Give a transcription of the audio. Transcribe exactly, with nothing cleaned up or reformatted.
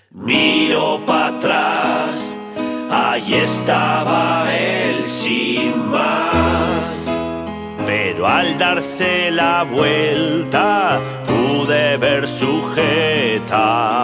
Miro para atrás, ahí estaba él sin más. Pero al darse la vuelta pude ver su jeta.